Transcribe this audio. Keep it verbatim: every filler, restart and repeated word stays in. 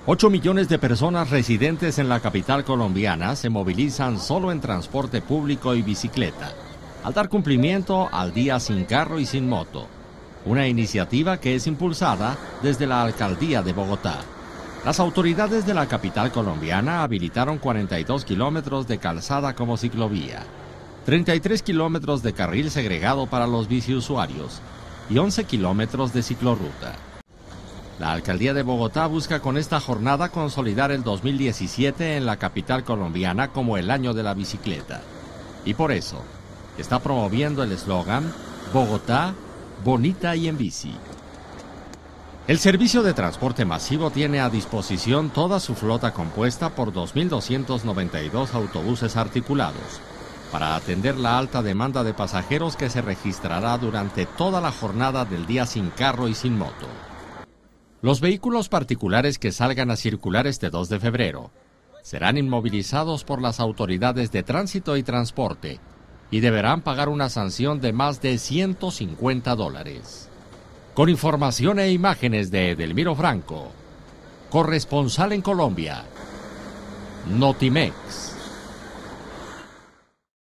Ocho millones de personas residentes en la capital colombiana se movilizan solo en transporte público y bicicleta, al dar cumplimiento al Día Sin Carro y Sin Moto, una iniciativa que es impulsada desde la Alcaldía de Bogotá. Las autoridades de la capital colombiana habilitaron cuarenta y dos kilómetros de calzada como ciclovía, treinta y tres kilómetros de carril segregado para los biciusuarios y once kilómetros de ciclorruta. La Alcaldía de Bogotá busca con esta jornada consolidar el dos mil diecisiete en la capital colombiana como el año de la bicicleta. Y por eso está promoviendo el eslogan Bogotá, bonita y en bici. El servicio de transporte masivo tiene a disposición toda su flota compuesta por dos mil doscientos noventa y dos autobuses articulados, para atender la alta demanda de pasajeros que se registrará durante toda la jornada del Día Sin Carro y Sin Moto. Los vehículos particulares que salgan a circular este dos de febrero serán inmovilizados por las autoridades de tránsito y transporte y deberán pagar una sanción de más de ciento cincuenta dólares. Con información e imágenes de Edelmiro Franco, corresponsal en Colombia, Notimex.